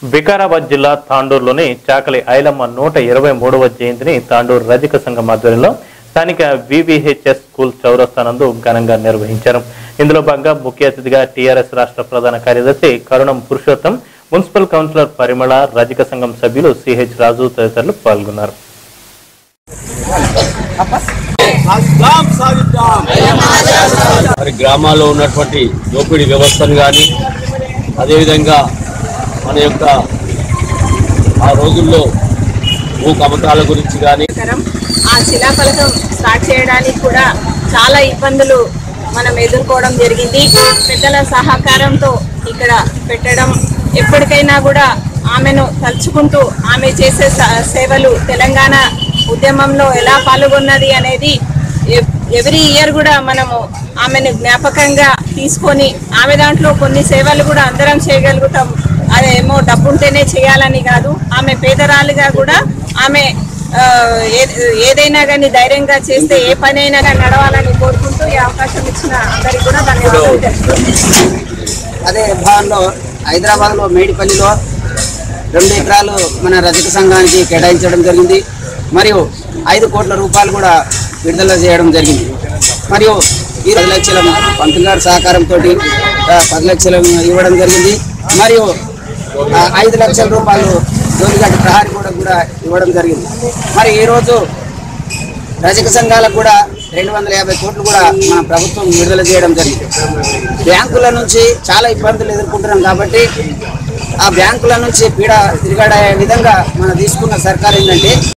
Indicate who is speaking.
Speaker 1: వికారాబాద్ జిల్లా తాండూరులోని చాకలి ఐలమ్మ 123వ జయంతిని తాండూరు రజక సంఘం ఆధ్వర్యంలో స్థానిక వివిహెచ్ఎస్ స్కూల్ చౌరస్తా నందు ఘనంగా నిర్వహించారు. ఇందులో భాగంగా ముఖ్య అతిథిగా టీఆర్ఎస్ రాష్ట్ర ప్రధాన కార్యదర్శి కరుణం పురుషోత్తం, మున్సిపల్ కౌన్సిలర్ పరిమళ, రజక సంఘం సభ్యులు సిహెచ్ రాజు తదితరులు పాల్గొన్నారు.
Speaker 2: గ్రామాల్లో ఉన్నటువంటి దోపిడీ వ్యవస్థను కానీ అదేవిధంగా మన యొక్క ఆ రోజుల్లో భూ కమతాల గురించి కానీ
Speaker 3: ఆ శిలాఫలకం స్టార్ట్ చేయడానికి కూడా చాలా ఇబ్బందులు మనం ఎదుర్కోవడం జరిగింది. పెద్దల సహకారంతో ఇక్కడ పెట్టడం, ఎప్పటికైనా కూడా ఆమెను తలుచుకుంటూ ఆమె చేసే సేవలు, తెలంగాణ ఉద్యమంలో ఎలా పాల్గొన్నది అనేది ఎవ్రీ ఇయర్ కూడా మనము ఆమెను జ్ఞాపకంగా తీసుకొని ఆమె దాంట్లో కొన్ని సేవలు కూడా అందరం చేయగలుగుతాం. అదేమో డబ్బుంటేనే చేయాలని కాదు, ఆమె పేదరాలుగా కూడా ఆమె ఏదైనా కానీ ధైర్యంగా చేస్తే ఏ పనైనా కానీ నడవాలని కోరుకుంటూ ఈ అవకాశం ఇచ్చిన అందరికీ కూడా ధన్యవాదాలు తెలుపుతున్నాను.
Speaker 4: అదే భాగంలో హైదరాబాద్లో మేడిపల్లిలో 2 ఎకరాలు మన రజక సంఘానికి కేటాయించడం జరిగింది. మరియు 5 కోట్ల రూపాయలు కూడా విడుదల చేయడం జరిగింది. మరియు ఈ 10 లక్షల పంతులు గారి సహకారంతో 10 లక్షలు ఇవ్వడం జరిగింది. మరియు 5 లక్షల రూపాయలు జోలిగడ్డ ప్రహారీ కూడా ఇవ్వడం జరిగింది. మరి ఈరోజు రజక సంఘాలకు కూడా 250 కోట్లు కూడా మన ప్రభుత్వం విడుదల చేయడం జరిగింది. బ్యాంకుల నుంచి చాలా ఇబ్బందులు ఎదుర్కొంటున్నాం కాబట్టి ఆ బ్యాంకుల నుంచి పీడ తిరగడే విధంగా మనం తీసుకున్న సర్కార్ ఏంటంటే